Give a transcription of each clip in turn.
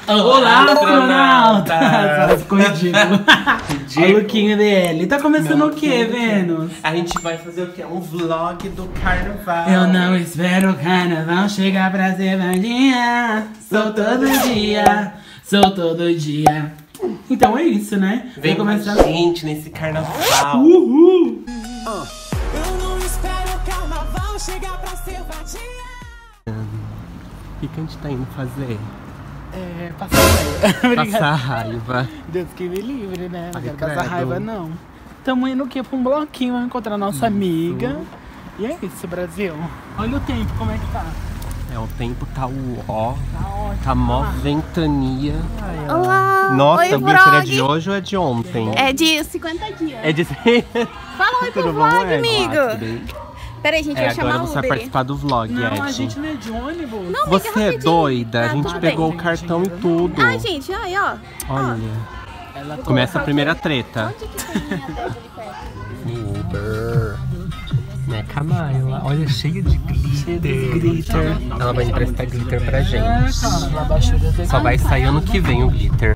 Olá, astronauta! Ficou ridículo. Olha o lookinho dele. Tá começando o que, Vênus? A gente vai fazer o quê? Um vlog do carnaval. Eu não espero o carnaval chegar pra ser bandinha. Sou todo dia. Então é isso, né? Vem começar a gente nesse carnaval. Uhul! Eu não espero o carnaval chegar pra ser bandinha. O que a gente tá indo fazer? Passar raiva. Passar raiva. Deus que me livre, né? Não Ai, quero passar credo. raiva, não. Tamo indo o quê? Pra um bloquinho, vamos encontrar nossa amiga. E é isso, Brasil. Olha o tempo, como é que tá? O tempo tá ó. Tá ótimo. Tá mó ventania. Olá! Nossa, oi, o glitter é vlog. de hoje ou é de ontem? É de 50 dias. É de... Fala oi pro Tudo bom, vlog, Ed? amigo. Olá, tudo bem? Peraí, gente, vai Agora chamar você o vai Uber. participar do vlog, Não, Ed. a gente não é de ônibus. Não, amiga, Você é rapidinho. doida? A gente tudo pegou bem. o cartão e tudo. Ai, gente, aí, ó. Olha, Ela começa a primeira treta. Onde que tem a débito de perto? Uber. Né, Camila? Olha, cheio de glitter. Ela vai emprestar glitter pra gente. Só vai sair ano que vem o glitter.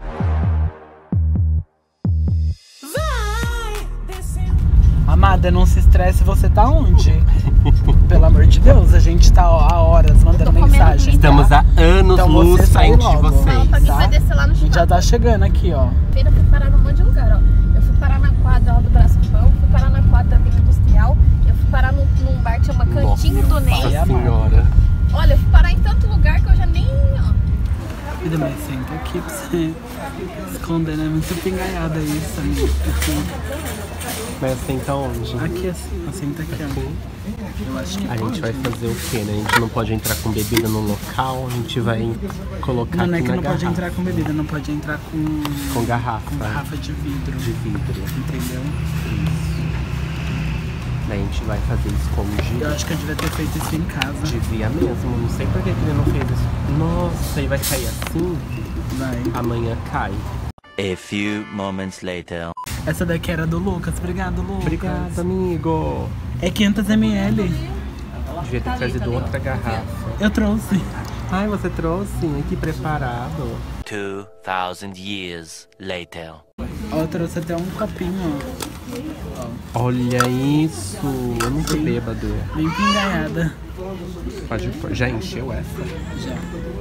Amada, não se estresse, você tá onde? Pelo amor de Deus, a gente tá ó, há horas mandando comendo mensagem. Estamos há anos Então luz você sai frente de logo. Fala pra vocês. mim, Tá. vai descer lá no A gente já churrasco. tá chegando aqui, ó. Eu fui parar num monte de lugar, ó. Eu fui parar na quadra lá do Braço Pão, fui parar na quadra da Vila Industrial, eu fui parar num bar que chama Cantinho do Ney. Nossa senhora. Olha, eu fui parar em tanto lugar que eu já nem... ó. Filha, mas senta aqui pra você esconder, né? Muito engaiada isso, amiga. Mas senta onde? Aqui assim, ó, senta aqui, ó. Eu acho que A pode. gente vai fazer o quê, né? A gente não pode entrar com bebida no local, a gente vai colocar Não, não é aqui que na não pode garrafa. entrar com bebida, não pode entrar com Com garrafa. garrafa de vidro. De vidro. Entendeu? Daí a gente vai fazer escondido. Eu acho que eu devia ter feito isso em casa. Devia mesmo, não sei por que ele não fez isso. Nossa, e vai cair assim? Vai. Amanhã cai. A few moments later. Essa daqui era do Lucas. Obrigado, Lucas. Obrigado, amigo. É 500 ml. Devia ter trazido outra garrafa. Eu trouxe. Ai, você trouxe? Que preparado. 2,000 years later. Ó, eu trouxe até um copinho, ó. Olha isso. Eu não tô bêbado. Bem pingaiada. Pode pôr. Já encheu essa? Já.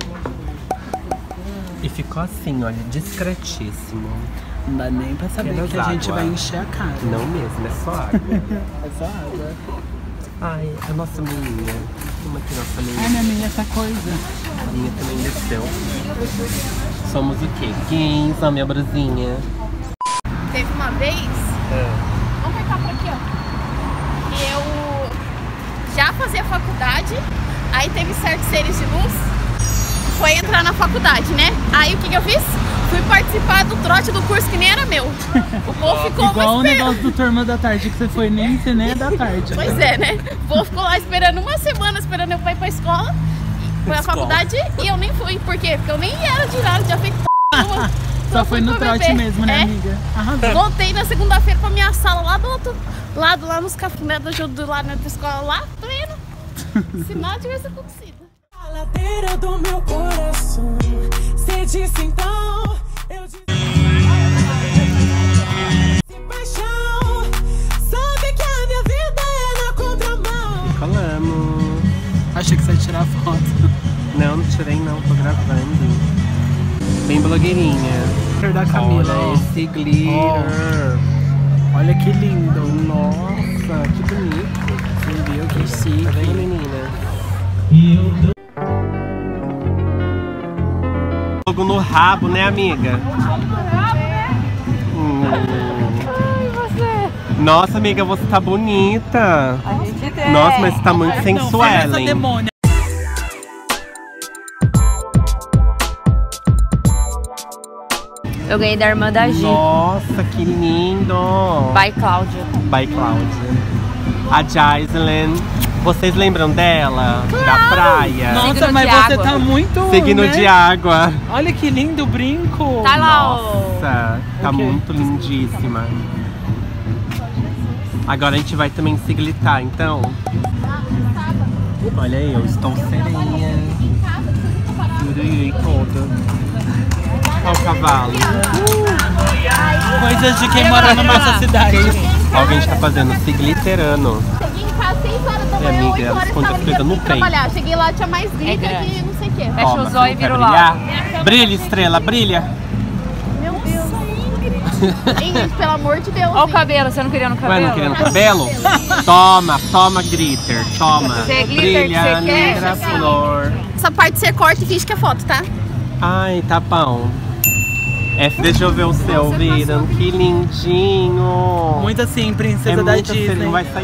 E ficou assim, olha, discretíssimo. Não dá nem pra saber Apenas que a gente água. vai encher a cara. Não mesmo, é só água. É só água. Ai, a nossa meinha. Como aqui nossa Ai, meinha? minha amiga, essa coisa. A minha também desceu. Somos o quê? Gays, a minha brusinha. Teve uma vez, vamos cortar por aqui, ó, que eu já fazia faculdade, aí teve certos seres de luz, foi entrar na faculdade, né? Aí o que eu fiz? Fui participar do trote do curso que nem era meu. O povo ficou Igual o esperando. negócio do Turma da Tarde que você foi, nem sei nem é da tarde. Pois é, né? O povo ficou lá esperando uma semana, esperando eu ir pra escola, pra faculdade, e eu nem fui. Por quê? Porque eu nem era de nada, já feito nenhuma. Só foi no pra trote beber. mesmo, né, É. amiga? Arrasou. Voltei na segunda-feira pra minha sala lá do outro lado, lá nos cafés do lado da escola, lá, pleno. Se nada tivesse acontecido. A ladeira do meu coração. Cê disse então, eu disse. Sem paixão, sabe que a minha vida é na contramão. Colamos. Achei que você ia tirar foto. Não, não tirei não, tô gravando. Bem blogueirinha. Da Camila, Olha ó. esse glitter. Olha que lindo. Nossa, que bonito. Você viu que chique. Tá vendo, menina? Fogo no rabo, né, amiga? Nossa, amiga, você tá bonita. Nossa, mas você tá muito sensual, essa hein? demônia. Eu ganhei da irmã da Gi, Nossa, que lindo. by Cláudia. By Cláudia. A Jaislyn. Vocês lembram dela? Da praia? Nossa, Signo mas de você água. tá muito. Signo né? de água. Olha que lindo o brinco. Tá lá, ó. Nossa, tá O quê? muito lindíssima. Agora a gente vai também se glitar, então. Olha aí, eu estou sereinha. Mudei toda. cavalo. Coisas de quem mora na nossa cidade. Alguém está fazendo sigliterano. Cheguei em casa 6 horas da manhã, amiga, 8 ela horas esconde tava as coisas no indo peito. trabalhar. Cheguei lá, tinha mais glitter que não sei o que. Fecha o zóio e vira lá. Brilha, estrela, brilha. Meu Deus. Ingrid, pelo amor de Deus. Olha o cabelo, você não queria no cabelo? Ué, não queria no cabelo? Toma glitter, toma. Você é glitter que você quer? Negra flor. Essa parte você corta e finge que é foto, tá? Ai, tá bom. Deixa eu ver o seu, Viram. Que lindinho. Muito assim, princesa da muito Disney. Não vai sair.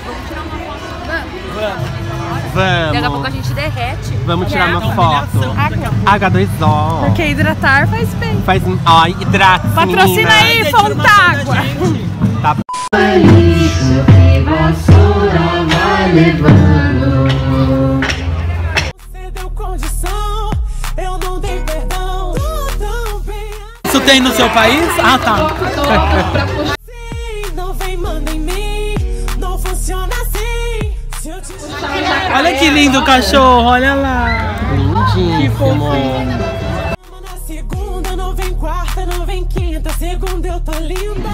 Daqui a pouco a Vamos. gente derrete. Vamos tirar uma foto. H2O. Porque hidratar faz bem. Faz. Ai, hidrata. Patrocina aí, Fontágua. Tá bom. Você deu condição, eu não dei perdão. Tão bem Isso tem no seu país? Ah, tá. assim, não vem, manda em mim. Não funciona assim. Se eu te Olha que lindo o cachorro, olha lá. Lindíssimo. na segunda, não vem quarta, não vem quinta. Segunda eu tô linda.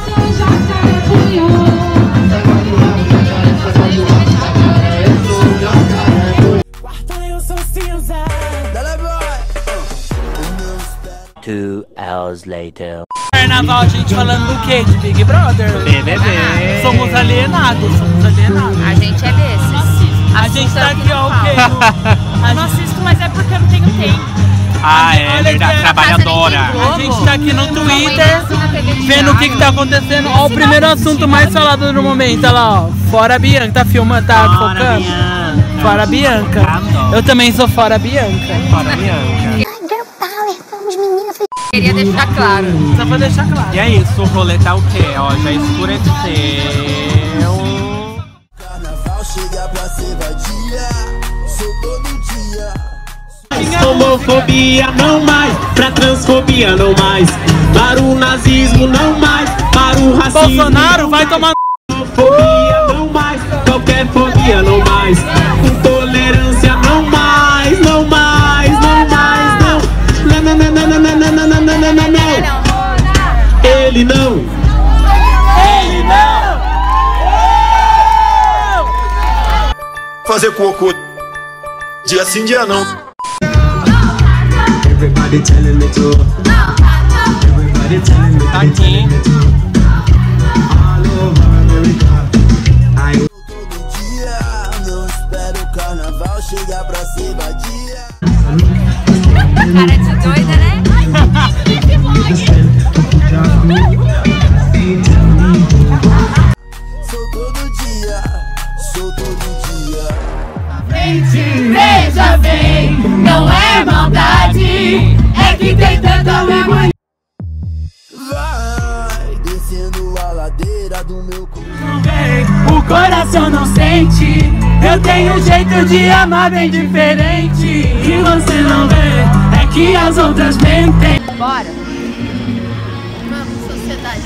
Quarta eu sou cinza. 2 hours later. Carnaval, a gente falando do quê? De Big Brother? BBB. Somos alienados, somos alienados. A gente é desses. A gente tá aqui, ó, o quê? Eu não assisto, mas é porque eu não tenho tempo. Ah, é Olha verdade, que- trabalhadora. A gente tá aqui no Twitter, vendo o que tá acontecendo. Ó, o primeiro assunto mais falado no momento, olha lá, ó. Fora a Bianca, tá filmando, tá focando? Fora a Bianca. Eu também sou fora a Bianca. Fora Bianca. Queria deixar claro. Só pra deixar claro. E é isso, o rolê tá o quê? Ó, já escureceu. Carnaval chega pra ser vadia, sou todo dia. Homofobia não mais, pra transfobia não mais, para o nazismo não mais, para o racismo. Bolsonaro vai tomar. Homofobia não mais, qualquer fobia não mais, intolerância não mais, não mais, não mais, não. Não, não, não, não, não, não, não, não, não, não, não, não. Ele não. Ele não! Fazer cocô dia sim, dia não. Everybody telling me to. Everybody telling me Tá aqui. all over America. Todo dia, não espero o carnaval chegar pra ser vadia. Cara de doida, né? Sou todo dia, sou todo dia. Veja bem, não é maldade. É que tem tanta vergonha. Vai descendo a ladeira do meu corpo. O coração não sente. Eu tenho jeito de amar bem diferente. E você não vê, é que as outras mentem. Bora. Vamos, sociedade.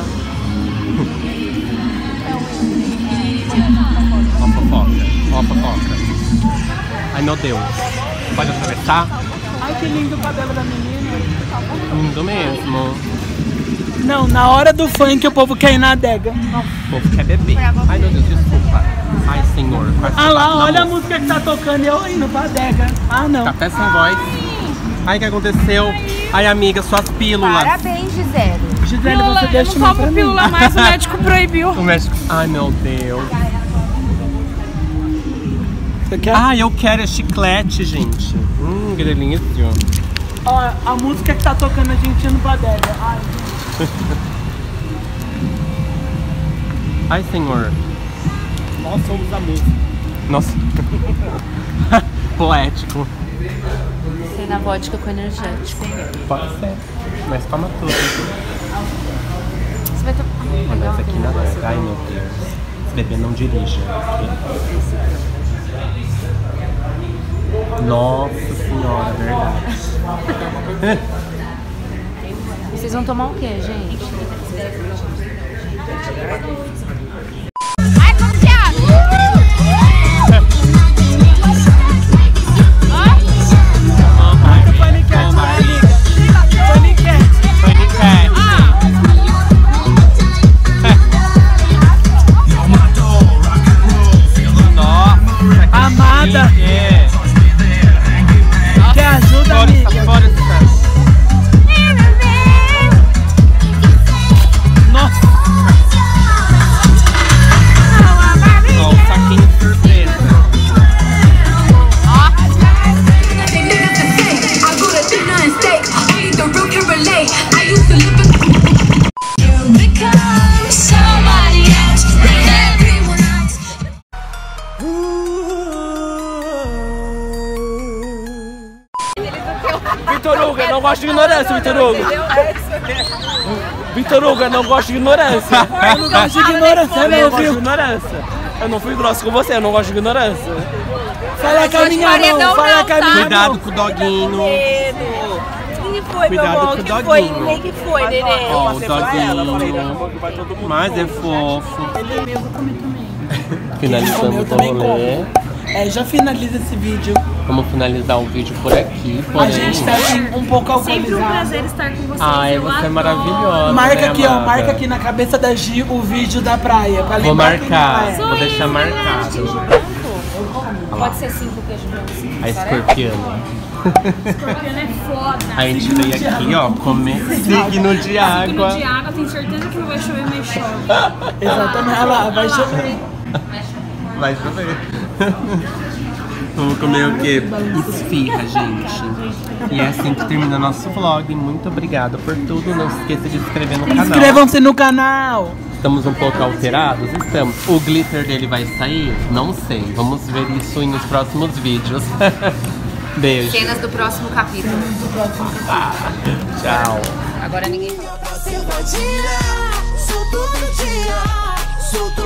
Ó a fofoca, ó a fofoca. Ai, meu Deus. Pode atravessar? Ai, que lindo o cabelo da menina. Lindo mesmo. Não, na hora do funk o povo quer ir na adega. O povo quer beber. Ai, meu Deus, desculpa. Ai, senhor. Ah lá, olha a música que tá tocando e eu indo pra adega. Ah, não. Tá até sem voz. Ai, o que aconteceu? Ai, amiga, suas pílulas. Parabéns, Gisele. Gisele, você deixa eu não tomo pílula mais, o médico proibiu. O médico... Ai, meu Deus. Você quer? Ai, eu quero chiclete, gente. Que delícia. Ó, a música que tá tocando a gente indo pra adega. Ai, Ai, senhor. nós somos a música. Nossa. Poético. Sei na vodka com energético. Pode ser. Mas toma tudo. Você vai tomar. Mas aqui na adega. Ai, meu Deus. Esse bebê não dirige. Nossa senhora, verdade. Vocês vão tomar o quê, gente? Ai, vamos, Thiago! Muito paniquete, né, amiga? Paniquete. gosto de ignorância, Vitor Hugo. Vitor Hugo, eu não gosto de ignorância. Eu não gosto de ignorância, não, viu? Eu não fui grosso com você, eu não gosto de ignorância. Fala com a minha mão, fala com a minha mão. Cuidado com o doguinho. Foi, cuidado meu amor, com o que doguinho. foi, nem que foi, neném. Ó, o doguinho. Mas é fofo. Finalizando o rolê. Já finaliza esse vídeo. Vamos finalizar o vídeo por aqui. A gente tá assim, um pouco alcoolizado. Sempre um prazer estar com vocês. Ai, você é maravilhosa. Marca né, aqui, ó. amada? Marca aqui na cabeça da Gi o vídeo da praia. Pra Vou lembrar marcar, quem é. vou deixar marcado. Pode ser 5 queijos brancos. A escorpiana. Escorpião é foda. A gente veio aqui, ó, comer signo de água. Signo de água, tenho certeza que não vai chover, mas chove. Exatamente, olha lá, vai chover. Vai chover. Vamos comer o quê? Esfirra, gente. E é assim que termina nosso vlog. Muito obrigado por tudo. Não se esqueça de se inscrever no canal. Inscrevam-se no canal. Estamos um pouco alterados? Estamos. O glitter dele vai sair? Não sei. Vamos ver isso nos próximos vídeos. Beijo. Cenas do próximo capítulo. Tchau. Agora ninguém... Sou todo dia, sou todo